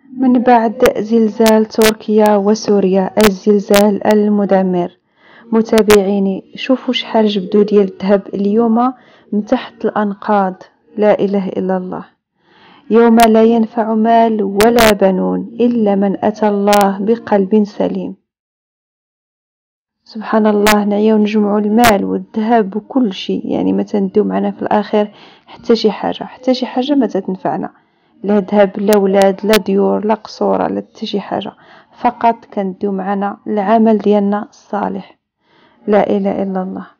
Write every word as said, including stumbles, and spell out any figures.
من بعد زلزال تركيا وسوريا، الزلزال المدمر. متابعيني، شوفوا شحال جبدوا ديال الذهب اليوم من تحت الأنقاض. لا إله إلا الله. يوم لا ينفع مال ولا بنون إلا من أتى الله بقلب سليم. سبحان الله، نعيو نجمعوا المال والذهب وكل شيء، يعني ما تندو معنا في الآخر حتى شي حاجة، حتى شي حاجة ما تتنفعنا، لا ذهب لا ولاد لا ديور لا قصورة لا حتى شي حاجة، فقط كندو معنا العمل ديالنا الصالح. لا إله إلا الله.